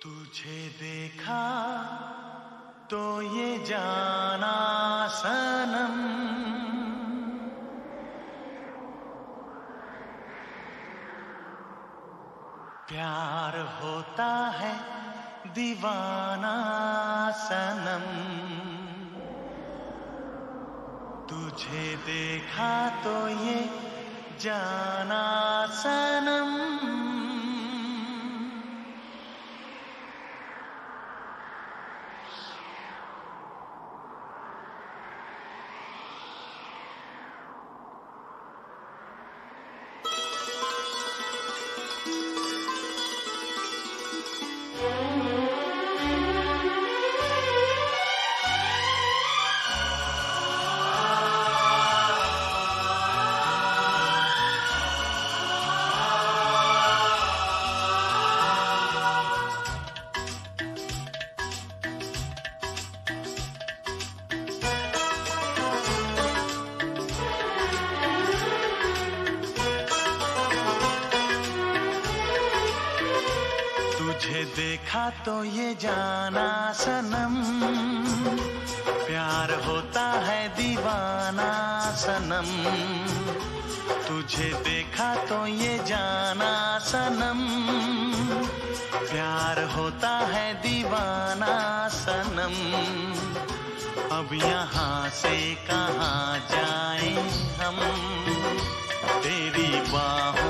तुझे देखा तो ये जाना सनम, प्यार होता है दीवाना सनम। तुझे देखा तो ये जाना सनम। तुझे देखा तो ये जाना सनम, प्यार होता है दीवाना सनम। तुझे देखा तो ये जाना सनम, प्यार होता है दीवाना सनम। अब यहाँ से कहाँ जाएं हम, तेरी बाहों